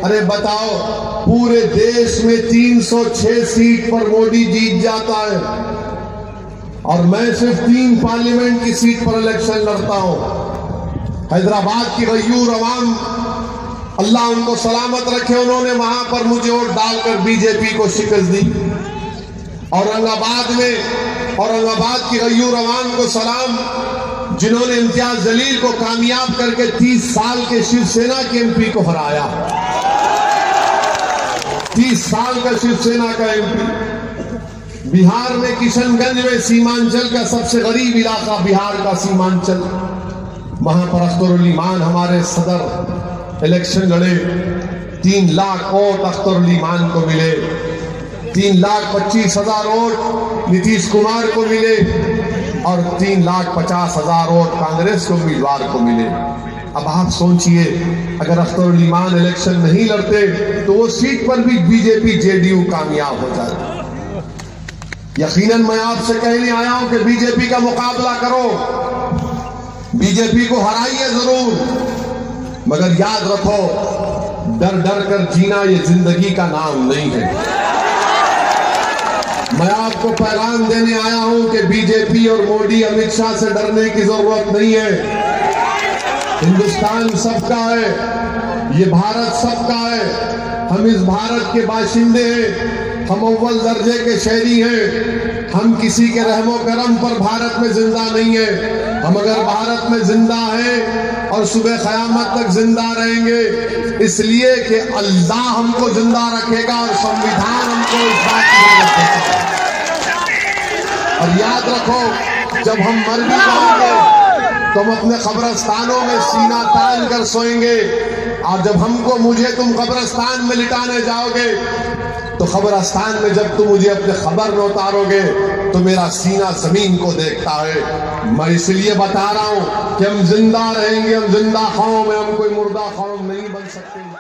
अरे बताओ, पूरे देश में 306 सीट पर मोदी जीत जाता है और मैं सिर्फ 3 पार्लियामेंट की सीट पर इलेक्शन लड़ता हूं। हैदराबाद की गयूर अवाम, अल्लाह उनको सलामत रखे, उन्होंने वहां पर मुझे वोट डालकर बीजेपी को शिकस्त दी। औरंगाबाद की गयूर अवाम को सलाम, जिन्होंने इम्तियाज जलील को कामयाब करके 30 साल के शिवसेना के एमपी को हराया। 30 साल का शिवसेना का एमपी। बिहार में किशनगंज में, सीमांचल का सबसे गरीब इलाका बिहार का सीमांचल, वहां पर अख्तरुल ईमान हमारे सदर इलेक्शन लड़े। 3 लाख वोट अख्तरुल ईमान को मिले, 3,25,000 वोट नीतीश कुमार को मिले और 3,50,000 वोट कांग्रेस के उम्मीदवार को मिले। अब आप सोचिए, अगर अख्तरुल ईमान इलेक्शन नहीं लड़ते तो वो सीट पर भी बीजेपी जेडीयू कामयाब हो जाती। यकीनन मैं आपसे कहने आया हूं कि बीजेपी का मुकाबला करो, बीजेपी को हराइए जरूर, मगर याद रखो, डर डर कर जीना ये जिंदगी का नाम नहीं है। मैं आपको पैगाम देने आया हूं कि बीजेपी और मोदी अमित शाह से डरने की जरूरत नहीं है। हिंदुस्तान सबका है, ये भारत सबका है। हम इस भारत के बाशिंदे हैं, हम अव्वल दर्जे के शहरी हैं। हम किसी के रहमो करम पर भारत में जिंदा नहीं है। हम अगर भारत में जिंदा हैं और सुबह क़यामत तक जिंदा रहेंगे, इसलिए कि अल्लाह हमको जिंदा रखेगा और संविधान हमको इस बात की रखेगा। और याद रखो, जब हम मर भी जाएंगे तो हम अपने कब्रिस्तानों में सीना तान कर सोएंगे, और जब मुझे तुम कब्रिस्तान में लिटाने जाओगे तो कब्रिस्तान में जब तुम मुझे अपने खबर में उतारोगे तो मेरा सीना जमीन को देखता है। मैं इसलिए बता रहा हूं कि हम जिंदा रहेंगे, हम जिंदा कौम हैं, हम कोई मुर्दा कौम नहीं बन सकते।